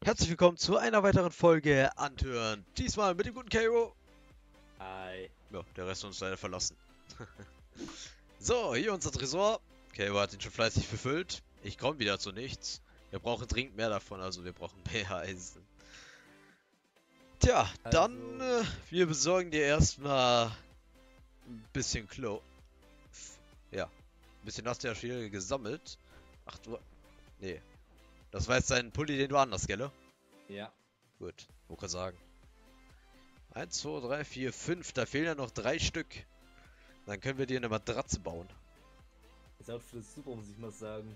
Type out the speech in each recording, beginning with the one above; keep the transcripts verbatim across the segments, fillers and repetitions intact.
Herzlich willkommen zu einer weiteren Folge Antören. Diesmal mit dem guten Kairo. Hi. Ja, der Rest hat uns leider verlassen. So, hier unser Tresor. Kairo hat ihn schon fleißig befüllt. Ich komme wieder zu nichts. Wir brauchen dringend mehr davon, also wir brauchen mehr Eisen. Tja, dann, Also, äh, wir besorgen dir erstmal ein bisschen Klo. Ja, ein bisschen hast du ja schon hier gesammelt. Ach du, nee. Das war jetzt dein Pulli, den du anders, gell? ja. Gut, wo kann sagen. Eins, zwei, drei, vier, fünf. Da fehlen ja noch drei Stück. Dann können wir dir eine Matratze bauen. Das Outfit ist super, muss ich mal sagen.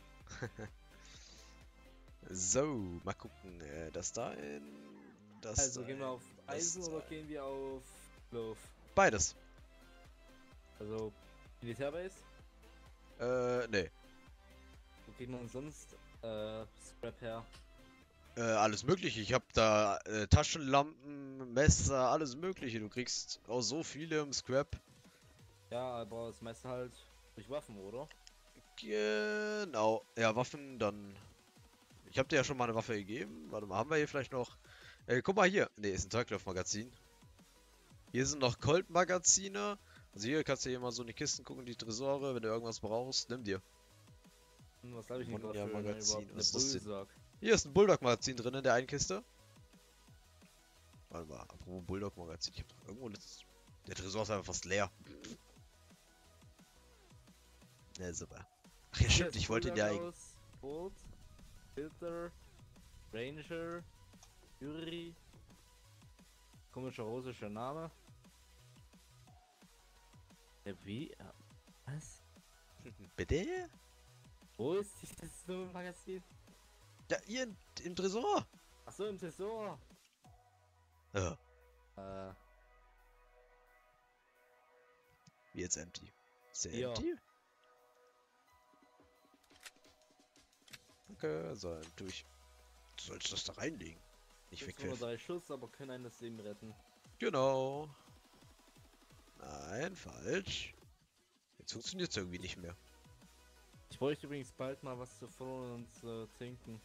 So, mal gucken. Äh, das da in. Das Also, da gehen wir in. auf Das Eisen da oder in. gehen wir auf Clove? Beides. Also, Militärbase? Äh, nee. Wo kriegt man sonst äh, Scrap her? Äh, alles mögliche. Ich hab da äh, Taschenlampen, Messer, alles mögliche. Du kriegst auch so viele im Scrap. Ja, aber das meiste halt durch Waffen, oder? Genau. Ja, Waffen dann. Ich hab dir ja schon mal eine Waffe gegeben. Warte mal, haben wir hier vielleicht noch. Äh, guck mal hier. Ne, ist ein Taglauf-Magazin. Hier sind noch Colt-Magazine. Also hier kannst du hier mal so in die Kisten gucken, die Tresore. Wenn du irgendwas brauchst, nimm dir. Hm, was habe ich denn gerade für eine Wonja-Magazin. überhaupt? Eine Was ist das denn? Bullsack. Hier ist ein Bulldog-Magazin drin in der einen Kiste. Warte mal, apropos Bulldog-Magazin. Ich hab doch irgendwo das... Der Tresor ist einfach fast leer. Ne, super. Ach ja, Hier stimmt, ist ich wollte ihn Bulldog ja eigentlich... aus Bolt, Filter, Ranger, Yuri. Komischer russischer Name. Ja, wie? Ja, was? Bitte? Wo ist dieses dumme Magazin? Ja, hier in, im Tresor. Achso, im Tresor. Ja, Äh, wie jetzt empty. Ist der ja. empty? Okay, so, dann tue ich... Du sollst das da reinlegen. Nicht Sind zwar nur wegwerfen. drei Schuss, aber können einen das Leben retten. Genau. Nein, falsch. Jetzt funktioniert es irgendwie nicht mehr. Ich bräuchte übrigens bald mal was zu futtern und zu trinken.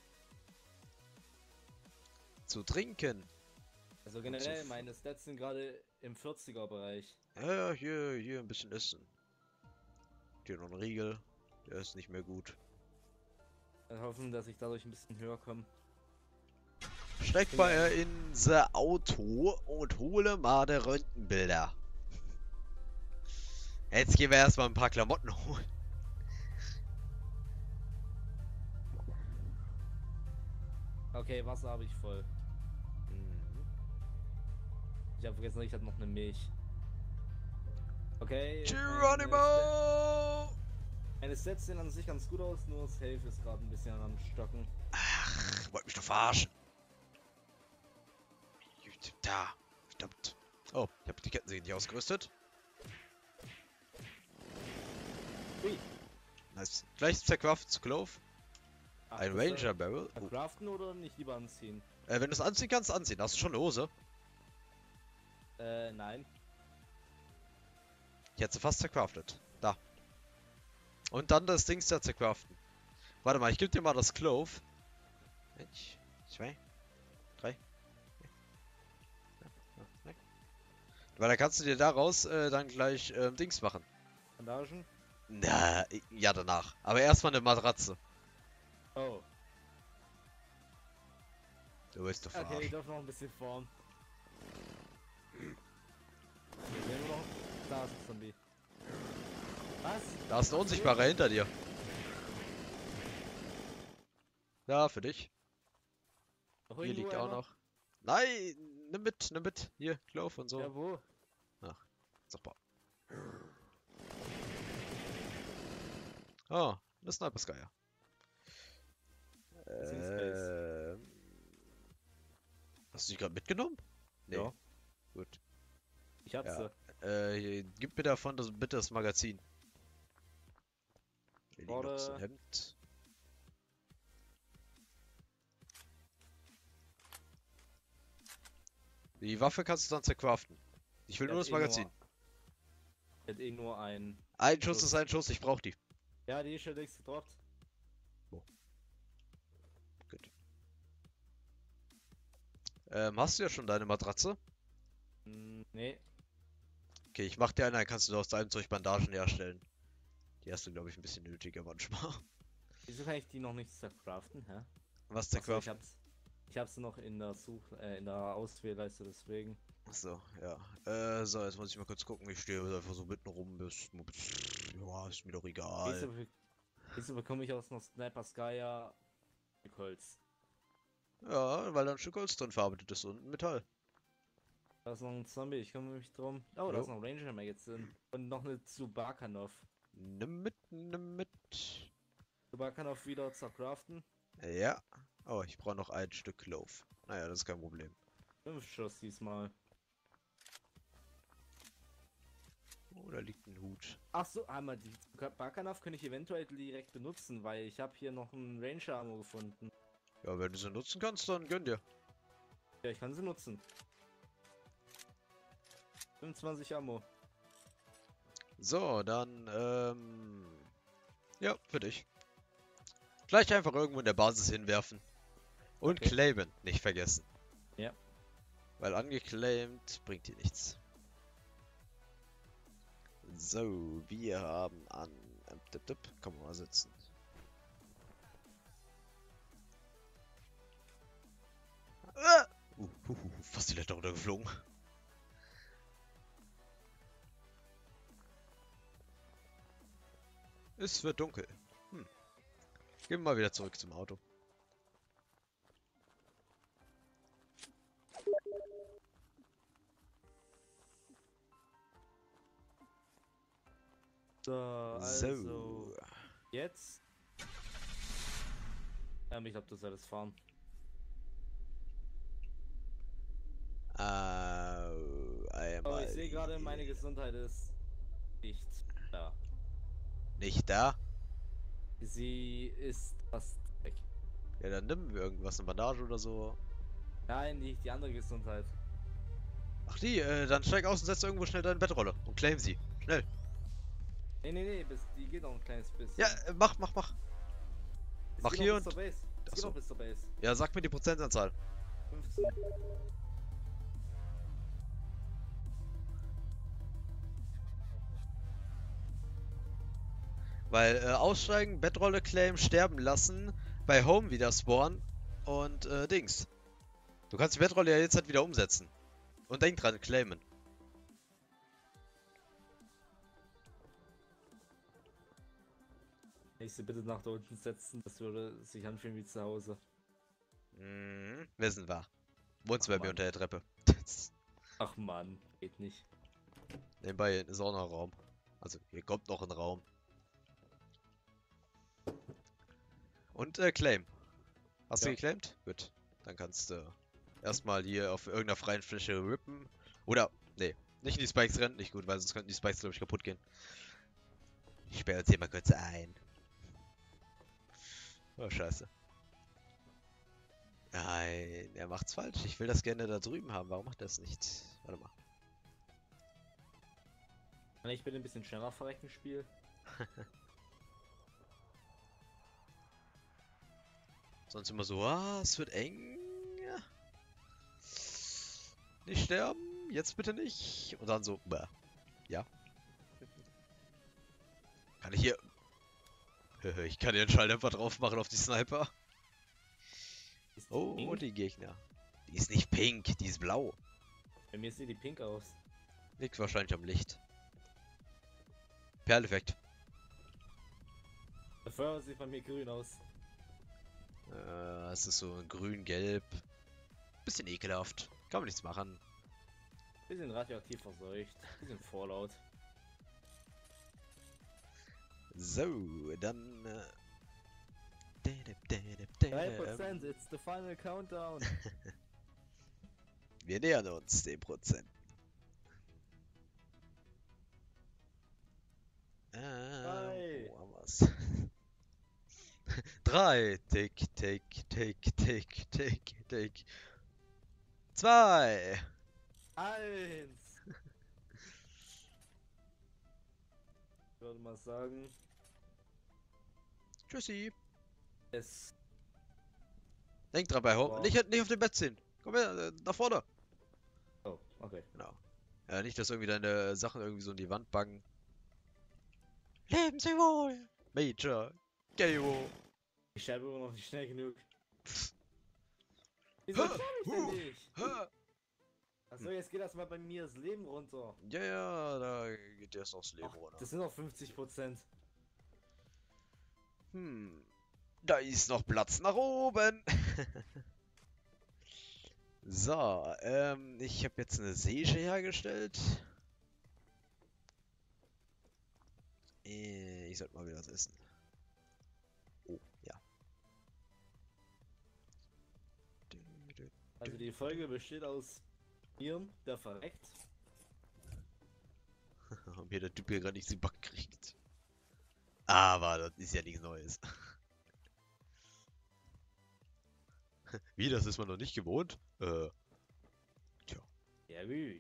Zu trinken. Also Und zu generell, f- meine Stats sind gerade im vierziger Bereich. Ja, ja, hier, hier ein bisschen essen. Hier noch ein Riegel. Der ist nicht mehr gut. Wir hoffen, dass ich dadurch ein bisschen höher komme. Steig Bin mal ja, in unser Auto und hole mal die Röntgenbilder. Jetzt gehen wir erstmal ein paar Klamotten holen. okay, Wasser habe ich voll. Mhm. Ich habe vergessen, ich hatte noch eine Milch. Okay, meine, Sta Geronimo! meine Stats sehen an sich ganz gut aus, nur das Health ist gerade ein bisschen am Stocken. Ach, wollt mich doch verarschen. Da, verdammt. Oh, ich habe die Kettensäge nicht ausgerüstet. Ui. Nice. Gleich zerkraft zu Clove. Ach, Ein das soll Ranger Barrel. Oh. craften oder nicht lieber anziehen? Äh, wenn du es anziehen kannst, anziehen. Hast du schon eine Hose? Äh, nein. Ich hätte sie fast zercraftet. Da. Und dann das Dings da zercraften. Warte mal, ich gebe dir mal das Clove. Eins, zwei, drei. Weil da kannst du dir daraus äh, dann gleich ähm, Dings machen. Bandagen? Na, i- ja danach. Aber erstmal eine Matratze. Oh. Du willst doch Okay, ich verarschen. darf noch ein bisschen formen. Hier sehen wir noch. Da ist ein Zombie. Was? Da ist ein Unsichtbarer hinter dir. Ja, für dich. Noch Hier irgendwo liegt auch einer? noch. Nein, nimm mit, nimm mit. Hier, Clove und so. Ja, wo? Ach, super. Oh, eine Sniper Skyer. Ist in Space. Ähm, hast du die gerade mitgenommen? Nee, Ja. gut. Ich hab Ja. sie. Äh, hier, gib mir davon das, bitte das Magazin. Hier liegt noch so ein Warte. Hemd. Die Waffe kannst du dann zercraften. Ich will Ich nur hatte das eh nur, Magazin. ich hatte eh nur ein Ein Schuss Schuss. ist ein Schuss, ich brauch die. Ja, die ist schon längst gedroppt. Oh, gut. Ähm, hast du ja schon deine Matratze? Hm, nee. Okay, ich mach dir eine, dann kannst du aus deinem Zeug Bandagen herstellen. Die hast du, glaube ich, ein bisschen nötiger manchmal. Wieso kann ich die noch nicht craften, hä? Was denn Achso, ich craften? hab's. Ich hab's noch in der Such, äh, in der Auswählleiste, deswegen. Achso, ja. Äh, so, jetzt muss ich mal kurz gucken. Ich stehe einfach so mitten rum. Bis, ja, ist mir doch egal. Wieso, be- wieso bekomme ich aus noch Sniper Skya Holz? Ja, weil da ein Stück Holz drin verarbeitet ist und Metall. Da ist noch ein Zombie, ich kümmere mich drum. Oh, da ist Jo. noch Ranger Magazin. Und noch eine Zubakanov. Nimm mit, nimm mit. Zubakanov wieder zercraften. Ja. Oh, ich brauche noch ein Stück Loaf. Naja, das ist kein Problem. Fünf Schuss diesmal. Oh, da liegt ein Hut. Ach so, einmal die Bakanov könnte ich eventuell direkt benutzen, weil ich habe hier noch einen Ranger Ammo gefunden. Ja, wenn du sie nutzen kannst, dann gönn dir. Ja, ich kann sie nutzen. fünfundzwanzig Ammo. So, dann, ähm... ja, für dich. Gleich einfach irgendwo in der Basis hinwerfen. Und Okay. claimen, nicht vergessen. Ja. Weil angeclaimed bringt dir nichts. So, wir haben an... Ähm, dip, dip, komm mal sitzen. Ah! Uh, uh, uh, fast die Leiter runtergeflogen. Es wird dunkel. Hm. Gehen wir mal wieder zurück zum Auto. So, also. So. Jetzt. Ähm, ich glaube, du solltest fahren. Äh, Oh, einmal ich sehe gerade, hier. meine Gesundheit ist nicht da. Nicht da? Sie ist fast weg. Ja, dann nimm irgendwas, eine Bandage oder so. Nein, nicht die andere Gesundheit. Ach die, äh, dann steig aus und setz irgendwo schnell deine Bettrolle und claim sie. Schnell. Nee, nee, nee, bis, die geht noch ein kleines bisschen. Ja, äh, mach, mach, mach. Es mach geht hier noch bis und- zur Base. Es geht Achso. noch bis zur Base. Ja, sag mir die Prozentanzahl. fünfzehn. Weil äh, aussteigen, Bettrolle claim, sterben lassen, bei Home wieder spawnen und äh, Dings. Du kannst die Bettrolle ja jetzt halt wieder umsetzen. Und denk dran, claimen. Ich sie bitte nach da unten setzen, das würde sich anfühlen wie zu Hause. Mhm, wissen wir. Wohnst Ach, bei mir Mann. unter der Treppe. Ach man, geht nicht. Nebenbei ist auch noch ein Raum. Also, hier kommt noch ein Raum. Und äh, claim. Hast Ja. du geclaimt? Gut. Dann kannst du erstmal hier auf irgendeiner freien Fläche rippen. Oder, nee, nicht in die Spikes rennen. Nicht gut, weil sonst könnten die Spikes, glaube ich, kaputt gehen. Ich sperre uns hier mal kurz ein. Oh, scheiße. Nein, er macht's falsch. Ich will das gerne da drüben haben. Warum macht er das nicht? Warte mal. Kann ich bitte ein bisschen schneller verrecken, Spiel? Sonst immer so, ah, es wird eng. Nicht sterben, jetzt bitte nicht. Und dann so, bäh. Ja. Kann ich hier... Ich kann hier einen Schalldämpfer drauf machen auf die Sniper. Ist die Oh, pink? die Gegner. Die ist nicht pink, die ist blau. Bei mir sieht die pink aus. Liegt wahrscheinlich am Licht. Perleffekt. Der Feuer sieht bei mir grün aus. Äh, es ist so ein grün-gelb. Bisschen ekelhaft. Kann man nichts machen. Bisschen radioaktiv verseucht. Bisschen Fallout. So, dann... Äh... drei Prozent, it's the final countdown. Wir nähern uns dem Prozent. Äh, Drei. wo haben wir's? Drei. Tick, tick, tick, tick, tick, tick. Zwei. Eins. Ich würde mal sagen, Tschüssi. es Denk dran bei Home. Wow. Nicht, nicht auf dem Bett ziehen. Komm her, äh, nach vorne. Oh, okay. Genau. Ja, nicht, dass irgendwie deine Sachen irgendwie so in die Wand baggen. Leben Sie wohl! Major! Gayo! Ich schreibe immer noch nicht schnell genug. Wieso Ha, sterbe ich denn hu, nicht? ha. Achso, jetzt geht erstmal bei mir das Leben runter. Ja, ja, da geht erst noch das Leben Ach, runter. das sind noch fünfzig Prozent. Hm. Da ist noch Platz nach oben. So, ähm, ich habe jetzt eine Säge hergestellt. Äh, Ich sollte mal wieder was essen. Oh, ja. Also die Folge besteht aus mir, der verreckt. Und mir der Typ hier gerade nicht den Back kriegt. Aber das ist ja nichts Neues. Wie, das ist man noch nicht gewohnt? Äh, tja. Ja gut.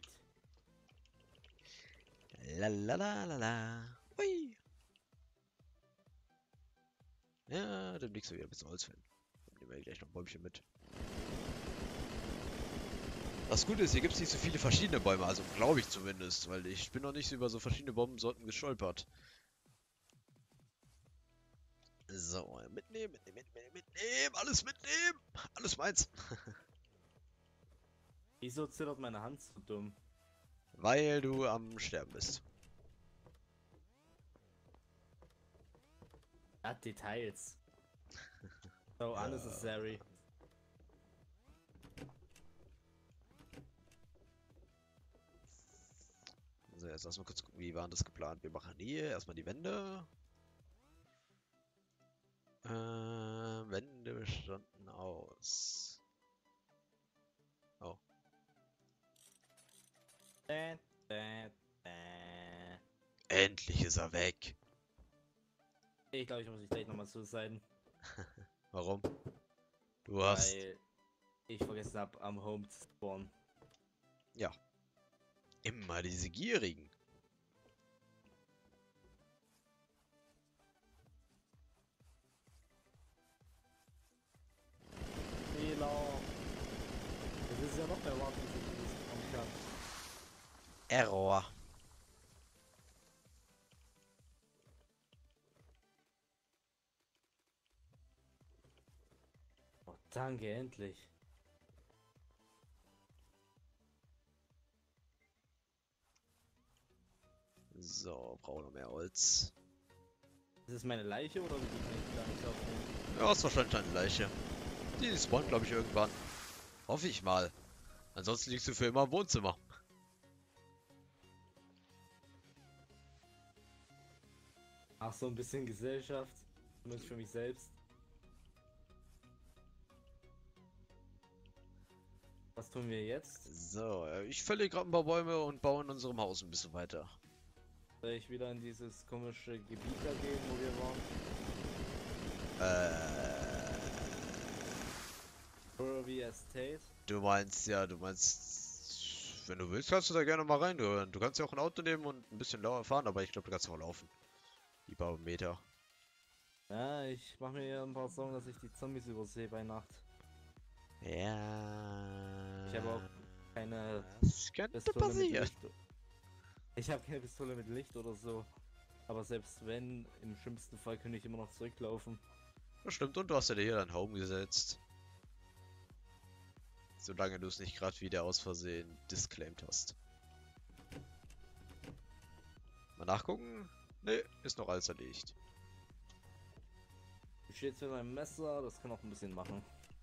Lalalala. Hui. Ja, demnächst wieder ein bisschen Holz fällen. Dann nehmen wir gleich noch ein Bäumchen mit. Das Gute ist, hier gibt es nicht so viele verschiedene Bäume, also glaube ich zumindest, weil ich bin noch nicht so über so verschiedene Baumsorten gestolpert. So, mitnehmen, mitnehmen, mitnehmen, mitnehmen, alles mitnehmen, alles meins. Wieso zittert meine Hand so dumm? Weil du am Sterben bist. Ja, Details. So Ja. unnecessary. So, jetzt lass mal kurz gucken, wie war das geplant? Wir machen hier erstmal die Wände. Äh, Wände bestanden aus. Oh. Dä, dä, dä. Endlich ist er weg. Ich glaube, ich muss mich gleich nochmal suiciden. Warum? Du hast. Weil ich vergessen habe, am Home zu spawnen. Ja. Immer diese Gierigen. Fehler. Das ist ja noch mehr Warten, dass ich das kommen kann. Error. Oh, danke, endlich. So, brauchen wir noch mehr Holz. Ist das meine Leiche oder wie kann ich gar nicht aufnehmen? Ja, ist wahrscheinlich eine Leiche. Die spawnt, glaube ich, irgendwann. Hoffe ich mal. Ansonsten liegst du für immer im Wohnzimmer. Ach, so ein bisschen Gesellschaft. Zumindest für mich selbst. Was tun wir jetzt? So, äh, ich fälle gerade ein paar Bäume und baue in unserem Haus ein bisschen weiter. Soll ich wieder in dieses komische Gebiet da gehen, wo wir waren? Äh, Burby Estate? du meinst, ja, du meinst, wenn du willst, kannst du da gerne mal rein. Du, du kannst ja auch ein Auto nehmen und ein bisschen lauer fahren, aber ich glaube, du kannst auch laufen. Die paar Meter. Ja, ich mache mir hier ein paar Sorgen, dass ich die Zombies übersehe bei Nacht. Ja. Ich habe auch keine Das könnte Pistole mit passieren. Licht. Ich habe keine Pistole mit Licht oder so. Aber selbst wenn, im schlimmsten Fall könnte ich immer noch zurücklaufen. Das stimmt, und du hast ja dir hier dein Home gesetzt. Solange du es nicht gerade wieder aus Versehen disclaimed hast. Mal nachgucken? Ne, ist noch alles erledigt. Ich stehe jetzt mit meinem Messer, das kann auch ein bisschen machen.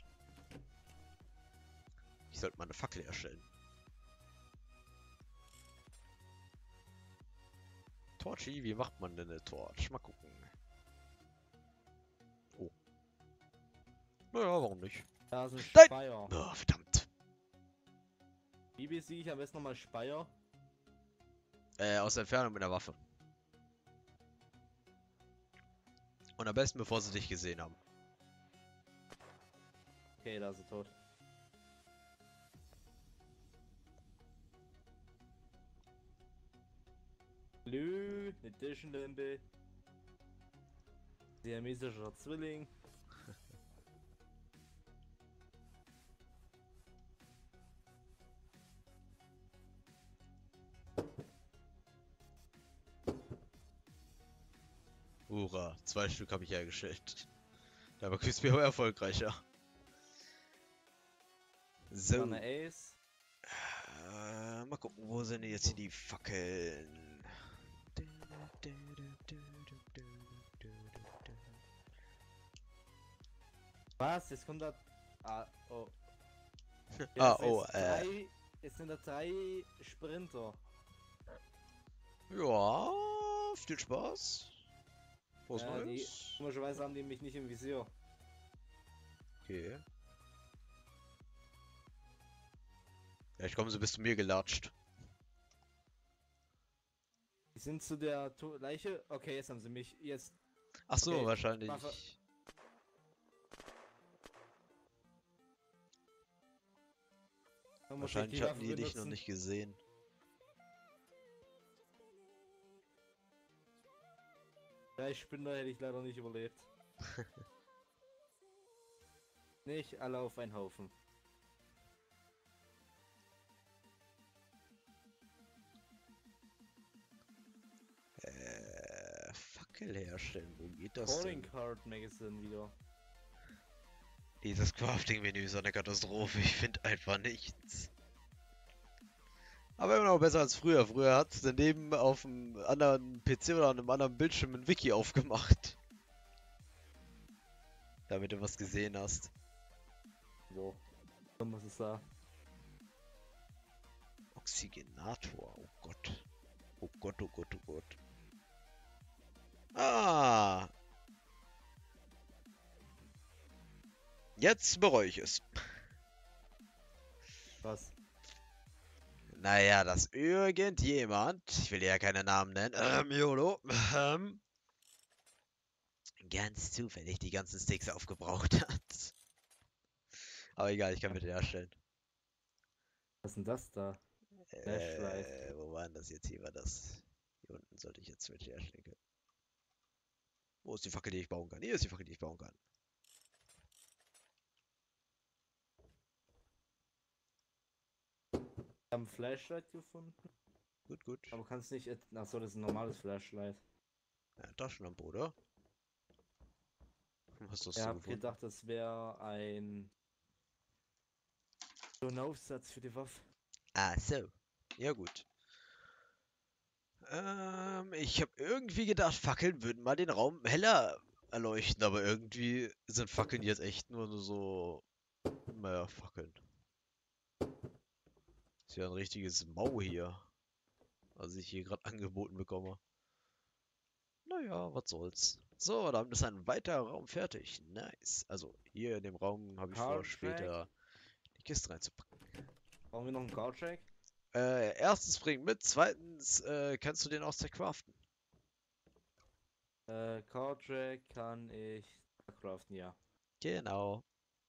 Ich sollte mal eine Fackel erstellen. Torchi, wie macht man denn eine Torch? Mal gucken. Oh. Naja, warum nicht? Da ist ein Nein! Speier. Oh, verdammt. Wie besiege ich am besten nochmal Speier? Äh, aus der Entfernung mit der Waffe. Und am besten, bevor sie dich gesehen haben. Okay, da ist er tot. Lü, eine Taschenlampe. Siamesischer Zwilling. Hurra, zwei Stück habe ich hergestellt. Da war Crispy aber erfolgreicher. So. Noch eine Ace. Äh, mal gucken, wo sind denn jetzt hier die Fackeln? Was? Jetzt kommt da. Ah, oh. Ah, Jetzt oh, jetzt äh. drei, jetzt sind da drei Sprinter. Ja, viel Spaß. Was Ja, die, Neues? komischerweise haben die mich nicht im Visier. Okay. Vielleicht kommen sie bis zu mir gelatscht. Die sind zu der to Leiche. Okay, jetzt haben sie mich. Jetzt. Ach so, Okay, wahrscheinlich. Waffe. Man muss Wahrscheinlich die hatten Waffe die dich noch benutzen. nicht gesehen. Drei Spinner hätte ich leider nicht überlebt. Nicht alle auf einen Haufen. Äh, Fackel herstellen, wo geht das Calling denn? Card Magazine wieder. Dieses Crafting-Menü ist eine Katastrophe, ich finde einfach nichts. Aber immer noch besser als früher. Früher hat es daneben auf einem anderen P C oder an einem anderen Bildschirm ein Wiki aufgemacht. Damit du was gesehen hast. So. So muss es da. Oxygenator, oh Gott. Oh Gott, oh Gott, oh Gott. Ah! Jetzt bereue ich es. Was? Naja, dass irgendjemand, ich will ja keine Namen nennen, ähm, YOLO, ähm, ganz zufällig die ganzen Sticks aufgebraucht hat. Aber egal, ich kann bitte herstellen. Was ist denn das da? Flashlight. Äh, wo war denn das jetzt? Hier war das. Hier unten sollte ich jetzt mit herstellen können. Wo ist die Fackel, die ich bauen kann? Hier ist die Fackel, die ich bauen kann. Wir haben Flashlight gefunden. Gut, gut. Aber kannst nicht. Achso, das ist ein normales Flashlight. Ja, Taschenlampe, oder? Was hast Ich du hab gefunden? gedacht, das wäre ein. So ein Aufsatz für die Waffe. Ah, so. Ja, gut. Ähm, ich habe irgendwie gedacht, Fackeln würden mal den Raum heller erleuchten, aber irgendwie sind Fackeln jetzt echt nur so, naja, Fackeln. Ist ja ein richtiges Mau hier, was ich hier gerade angeboten bekomme. Naja, was soll's. So, damit ist ein weiterer Raum fertig. Nice. Also, hier in dem Raum habe ich vor, Card Track. später die Kiste reinzupacken. Brauchen wir noch einen Card Track? Äh, erstens bring mit, zweitens äh, kannst du den auch zercraften. Äh, Card Track kann ich craften, ja. Genau.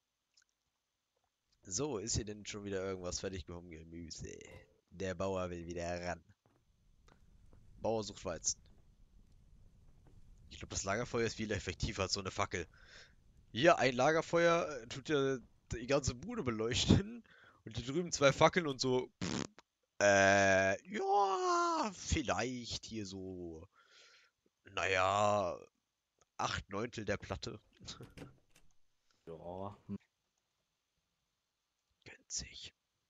So, ist hier denn schon wieder irgendwas fertig mit dem Gemüse? Der Bauer will wieder ran. Bauer sucht Weizen. Ich glaube, das Lagerfeuer ist viel effektiver als so eine Fackel. Hier, ein Lagerfeuer äh, tut ja die ganze Bude beleuchten. Und hier drüben zwei Fackeln und so. Pff, äh, ja, vielleicht hier so. Naja, acht Neuntel der Platte. Ja. Gönnt sich.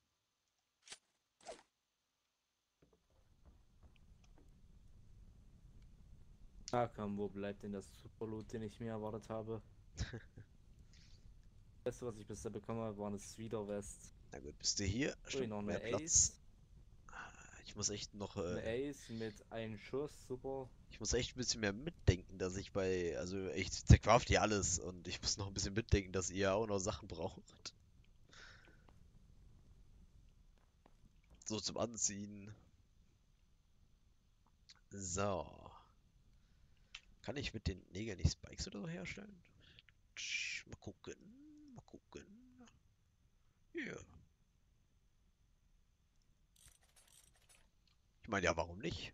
Ah, komm, wo bleibt denn das Superloot, den ich mir erwartet habe? Das Beste, was ich bisher bekommen habe, war eine Sweeter West. Na gut, bist du hier? Ui, Stimmt, noch mehr eine Platz. Ace. Ich muss echt noch, Eine äh, Ace mit einem Schuss, super. ich muss echt ein bisschen mehr mitdenken, dass ich bei, also ich zercraft hier alles und ich muss noch ein bisschen mitdenken, dass ihr auch noch Sachen braucht. So zum Anziehen. So. Kann ich mit den Nägeln nicht Spikes oder so herstellen? Tsch, mal gucken. Mal gucken. Hier. Ich meine, ja, warum nicht?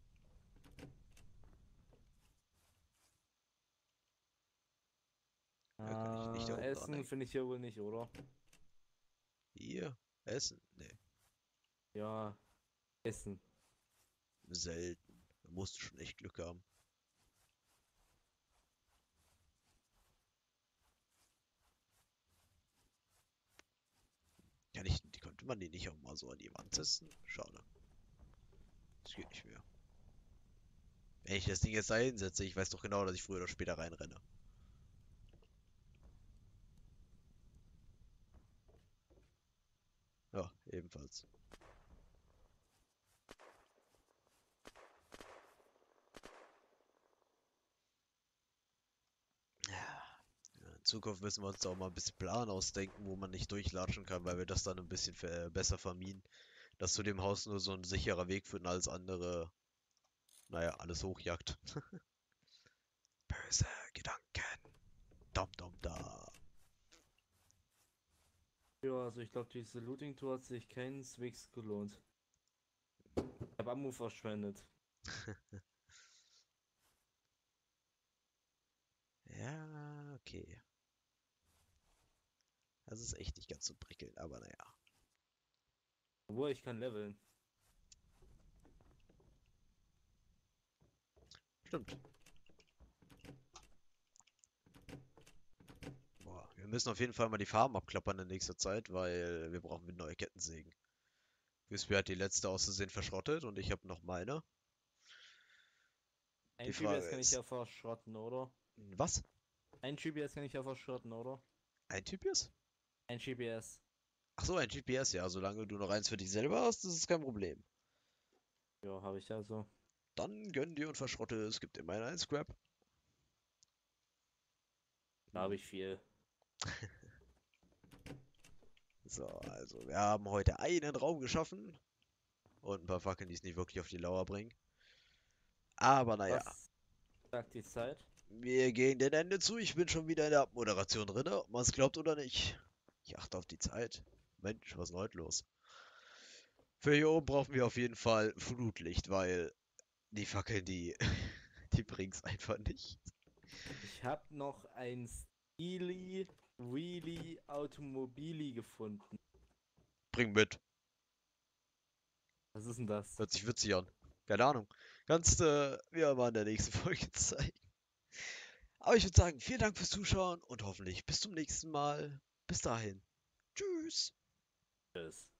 Ja, kann ich nicht da Äh, oben dran Essen hängen. finde ich hier wohl nicht, oder? Hier. Essen? Nee. Ja, Essen. Selten. Da musst du schon echt Glück haben. Könnte man die nicht auch mal so an die Wand setzen? Schade. Das geht nicht mehr. Wenn ich das Ding jetzt da hinsetze, ich weiß doch genau, dass ich früher oder später reinrenne. Ja, ebenfalls. Ja. In Zukunft müssen wir uns da auch mal ein bisschen Plan ausdenken, wo man nicht durchlatschen kann, weil wir das dann ein bisschen ver- besser vermieden. Dass zu dem Haus nur so ein sicherer Weg führt und alles andere, naja, alles hochjagt. Böse Gedanken. Dom dom da. Ja, also ich glaube, diese Looting-Tour hat sich keineswegs gelohnt. Ich habe Ammo verschwendet. Ja, okay. Das ist echt nicht ganz so prickelnd, aber naja. Obwohl, ich kann leveln. Stimmt. Boah, wir müssen auf jeden Fall mal die Farben abklappern in nächster Zeit, weil wir brauchen wieder neue Kettensägen. Wispy hat die letzte aus Versehen verschrottet und ich habe noch meine. Die Ein Frage G P S kann ich ist, ja verschrotten, oder? was? Ein G P S kann ich ja verschrotten, oder? Ein Typius? Ein G P S. Ach so, ein G P S, ja. Solange du noch eins für dich selber hast, ist es kein Problem. Ja, habe ich also. Dann gönn dir und verschrotte, es gibt immerhin einen Scrap. Da habe Hm. ich viel. So, also, wir haben heute einen Raum geschaffen und ein paar Fackeln, die es nicht wirklich auf die Lauer bringen. Aber naja, Was sagt die Zeit? wir gehen dem Ende zu. Ich bin schon wieder in der Abmoderation drin, ob man es glaubt oder nicht. Ich achte auf die Zeit. Mensch, was ist denn heute los? Für hier oben brauchen wir auf jeden Fall Flutlicht, weil die Fackeln, die, die bringen es einfach nicht. Ich habe noch ein Steely Wheelie Automobili gefunden. Bring mit. Was ist denn das? Hört sich witzig an. Keine Ahnung. Kannst du mir mal in der nächsten Folge zeigen. Aber ich würde sagen, vielen Dank fürs Zuschauen und hoffentlich bis zum nächsten Mal. Bis dahin. Tschüss. Tschüss.